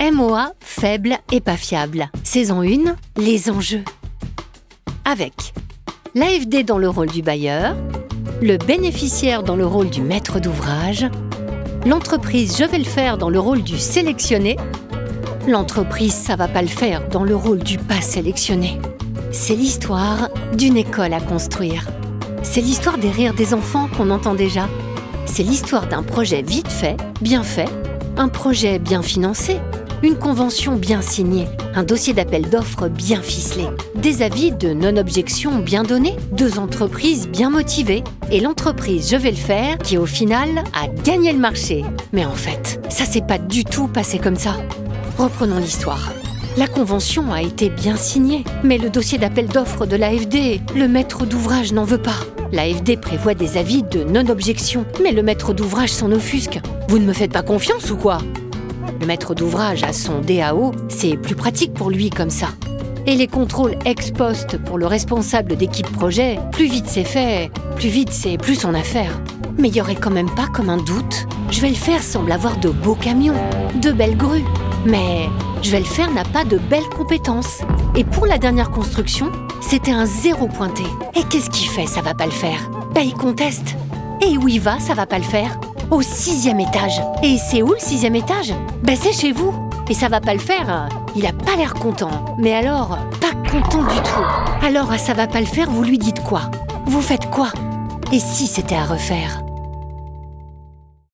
MOA, faible et pas fiable. Saison 1, les enjeux. Avec l'AFD dans le rôle du bailleur, le bénéficiaire dans le rôle du maître d'ouvrage, l'entreprise Je vais le faire dans le rôle du sélectionné, l'entreprise Ça va pas le faire dans le rôle du pas sélectionné. C'est l'histoire d'une école à construire. C'est l'histoire des rires des enfants qu'on entend déjà. C'est l'histoire d'un projet vite fait, bien fait, un projet bien financé, une convention bien signée, un dossier d'appel d'offres bien ficelé, des avis de non-objection bien donnés, 2 entreprises bien motivées et l'entreprise Je vais le faire qui, au final, a gagné le marché. Mais en fait, ça s'est pas du tout passé comme ça. Reprenons l'histoire. La convention a été bien signée, mais le dossier d'appel d'offres de l'AFD, le maître d'ouvrage n'en veut pas. L'AFD prévoit des avis de non-objection, mais le maître d'ouvrage s'en offusque. Vous ne me faites pas confiance ou quoi? Le maître d'ouvrage a son DAO, c'est plus pratique pour lui comme ça. Et les contrôles ex post pour le responsable d'équipe projet, plus vite c'est fait, plus vite c'est plus son affaire. Mais il y aurait quand même pas comme un doute. Je vais le faire semble avoir de beaux camions, de belles grues. Mais Je vais le faire n'a pas de belles compétences. Et pour la dernière construction, c'était un 0 pointé. Et qu'est-ce qu'il fait, ça va pas le faire? Ben il conteste. Et où il va, ça va pas le faire? Au 6e étage. Et c'est où le 6e étage? Ben c'est chez vous. Et ça va pas le faire, il a pas l'air content. Mais alors, pas content du tout. Alors à ça va pas le faire, vous lui dites quoi? Vous faites quoi? Et si c'était à refaire?